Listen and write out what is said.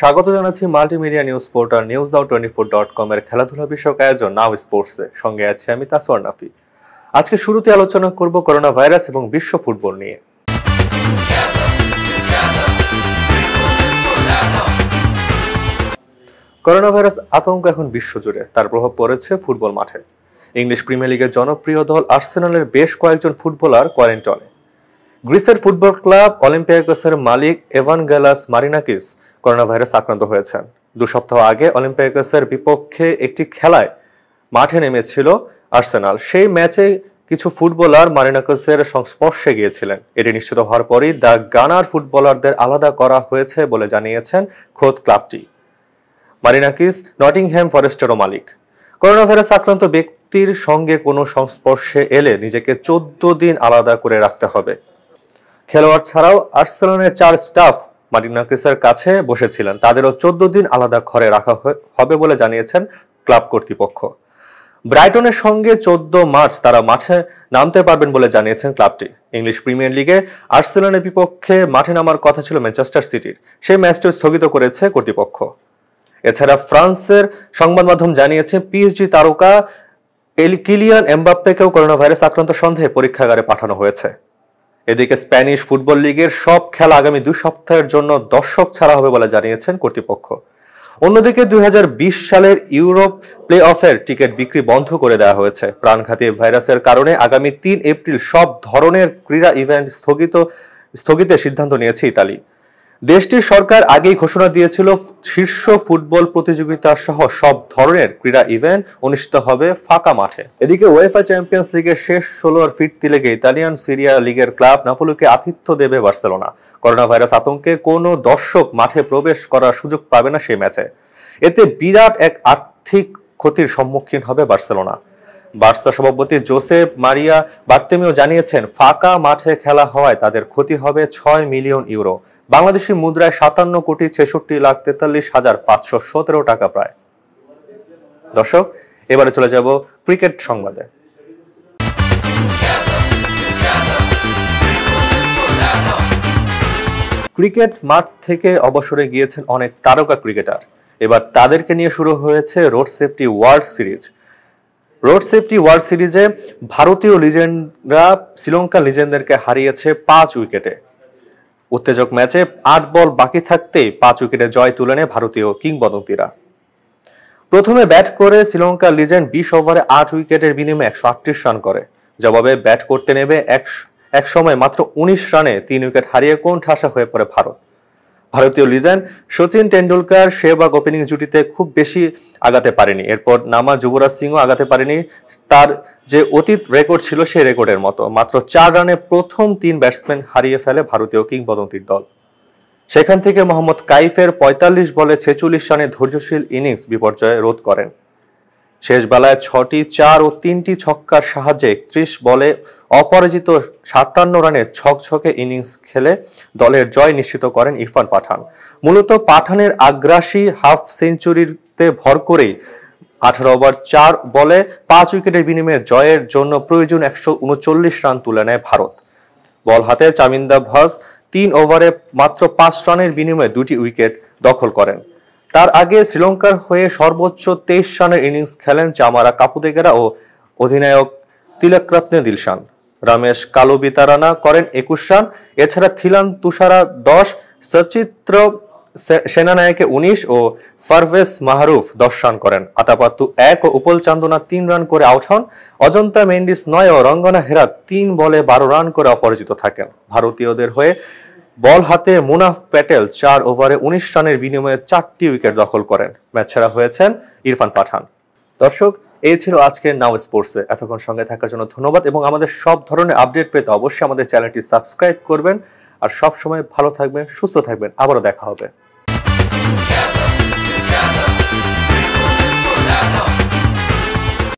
স্বাগত জানাচ্ছি multimedia news portal Newsnow24.com এর খেলাধুলা বিষয়ক আয়োজন নাও স্পোর্টসে। সঙ্গে আছি আমি তাসওয়ার নাফি। আজকে শুরুতে আলোচনা করব করোনা ভাইরাস এবং বিশ্ব ফুটবল নিয়ে। করোনা ভাইরাস আতঙ্ক এখন বিশ্বজুড়ে, তার প্রভাব পড়েছে ফুটবল মাঠে। ইংলিশ প্রিমিয়ার লিগের জনপ্রিয় দল আর্সেনালের বেশ কয়েকজন ফুটবলার কোয়ারেন্টাইনে। গ্রিসের ফুটবল ক্লাব অলিম্পিয়াকোসের মালিক এভানগেলাস মারিনাকিস করোনা ভাইরাস আক্রান্ত হয়েছেন। 2 সপ্তাহ আগে অলিম্পিয়াকোসের বিপক্ষে একটি খেলায় মাঠে নেমেছিল আর্সেনাল। সেই ম্যাচে কিছু ফুটবলার মারিনাকিসের সংস্পর্শে গিয়েছিলেন। এটি নিশ্চিত হওয়ার পরই দ্য গানার ফুটবলারদের আলাদা করা হয়েছে বলে জানিয়েছেন খোদ ক্লাবটি। মারিনাকিস নটিংহ্যাম ফরেস্টেরও মালিক। করোনা ভাইরাস আক্রান্ত ব্যক্তির সঙ্গে কোনো সংস্পর্শে এলে নিজেকে 14 দিন আলাদা করে রাখতে হবে। খেলোয়াড় ছাড়াও আর্সেনালের 4 স্টাফ মারিনাকিসের কাছে বসেছিলেন, তাদেরও 14 দিন আলাদা ঘরে রাখা হবে বলে জানিয়েছেন ক্লাব কর্তৃপক্ষ। ব্রাইটনের সঙ্গে 14 মার্চ তারা মাঠে নামতে পারবেন বলে জানিয়েছেন ক্লাবটি। ইংলিশ প্রিমিয়ার লিগে আর্সেনালের বিপক্ষে মাঠে নামার কথা ছিল ম্যানচেস্টার সিটির, সেই ম্যাচটি স্থগিত করেছে কর্তৃপক্ষ। এছাড়া ফ্রান্সের সংবাদ মাধ্যম জানিয়েছে পিএসজি তারকা কিলিয়ান এমবাপ্পেকেও করোনা ভাইরাস আক্রান্ত সন্দেহে পরীক্ষাগারে পাঠানো হয়েছে। এদিকে স্প্যানিশ ফুটবল লিগের সব খেলা আগামী 2 সপ্তাহের জন্য দর্শক ছাড়া হবে বলে জানিয়েছেন কর্তৃপক্ষ। অন্যদিকে 2020 সালের ইউরোপ প্লে অফের টিকিট বিক্রি বন্ধ করে দেওয়া হয়েছে। প্রাণঘাতী ভাইরাসের কারণে আগামী 3 এপ্রিল সব ধরনের ক্রীড়া ইভেন্ট স্থগিতের সিদ্ধান্ত নিয়েছে ইতালি। দেশটির সরকার আগেই ঘোষণা দিয়েছিল শীর্ষ ফুটবল প্রতিযোগিতা সহ সব ধরনের ক্রীড়া ইভেন্ট অনুষ্ঠিত হবে ফাঁকা মাঠে। এদিকে উয়েফা চ্যাম্পিয়ন্স লিগের শেষ 16 ফিরতি লেগে ইতালিয়ান সিরিয়া লিগের ক্লাব নাপোলিকে আতিথ্য দেবে বার্সেলোনা। করোনা ভাইরাস আতঙ্কে কোনো দর্শক মাঠে প্রবেশ করার সুযোগ পাবে না সেই ম্যাচে। এতে বিরাট এক আর্থিক ক্ষতির সম্মুখীন হবে বার্সেলোনা। বার্সা সভাপতি জোসেপ মারিয়া বার্তেমিও জানিয়েছেন ফাঁকা মাঠে খেলা হওয়ায় তাদের ক্ষতি হবে 6 মিলিয়ন ইউরো, বাংলাদেশি মুদ্রায় 57,46,517 টাকা প্রায়। দর্শক, এবারে চলে যাব ক্রিকেট সংবাদে। ক্রিকেট মাঠ থেকে অবসরে গিয়েছেন অনেক তারকা ক্রিকেটার। এবার তাদেরকে নিয়ে শুরু হয়েছে road safety world series. Road safety world সিরিজে ভারতীয় লিজেন্ডরা শ্রীলঙ্কার লিজেন্ডদেরকে হারিয়েছে 5 উইকেটে। উত্তেজক ম্যাচে 8 বল বাকি থাকতেই 5 উইকেটে জয় তুলে নেয় ভারতীয় কিংবদন্তিরা। প্রথমে ব্যাট করে শ্রীলঙ্কার লিজেন্ড 20 ওভারে 8 উইকেটের বিনিময়ে 138 রান করে। জবাবে ব্যাট করতে নেমে এক সময় মাত্র 19 রানে 3 উইকেট হারিয়ে কোণঠাসা হয়ে পড়ে ভারত। ভারতীয় লিজেন্ড সচিন টেন্ডুলকার সেহবাগ ওপেনিং জুটিতে খুব বেশি আগাতে পারেনি। এরপর নামা যুবরাজ সিংও আগাতে পারেনি তার যে অতীত রেকর্ড ছিল সেই রেকর্ডের মতো। মাত্র 4 রানে প্রথম 3 ব্যাটসম্যান হারিয়ে ফেলে ভারতীয় কিংবদন্তির দল। সেখান থেকে মোহাম্মদ কাইফের 45 বলে 46 রানে ধৈর্যশীল ইনিংস বিপর্যয় রোধ করেন। শেষ বেলায় 6টি 4 ও 3টি ছক্কার সাহায্যে 31 বলে অপরাজিত 57 রানের ছকছকে ইনিংস খেলে দলের জয় নিশ্চিত করেন ইরফান পাঠান। মূলত পাঠানের আগ্রাসী হাফ সেঞ্চুরিতে ভর করেই 18 ওভার 4 বলে 5 উইকেটের বিনিময়ে জয়ের জন্য প্রয়োজন 139 রান তুলে নেয় ভারত। বল হাতে চামিন্দা ভাস 3 ওভারে মাত্র 5 রানের বিনিময়ে 2টি উইকেট দখল করেন। তার আগে শ্রীলঙ্কার হয়ে সর্বোচ্চ 23 রানের ইনিংস খেলেন চামারা কাপুদেগেরা ও অধিনায়ক তিলকরত্নে দিলশান। রমেশ কালুবিতারানা করেন 21 রান। এছাড়া থিলান তুষারা 10, সচিত্র সেনানায়কে 19 ও পারভেজ মাহরুফ 10 রান করেন। আতাপাত্তু 1 ও উপল চান্দনা 3 রান করে আউট হন। অজন্তা মেন্ডিস 9 ও রঙ্গনা হেরাত 3 বলে 12 রান করে অপরাজিত থাকেন। ভারতীয়দের হয়ে বল হাতে মুনাফ প্যাটেল 4 ওভারে 19 রানের বিনিময়ে 4টি উইকেট দখল করেন। ম্যাচ সেরা হয়েছেন ইরফান পাঠান। দর্শক, এই ছিল আজকের নাও স্পোর্টসে। এতক্ষণ সঙ্গে থাকার জন্য ধন্যবাদ এবং আমাদের সব ধরনের আপডেট পেতে অবশ্যই আমাদের চ্যানেলটি সাবস্ক্রাইব করবেন। আর সব সময় ভালো থাকবেন, সুস্থ থাকবেন। আবারও দেখা হবে।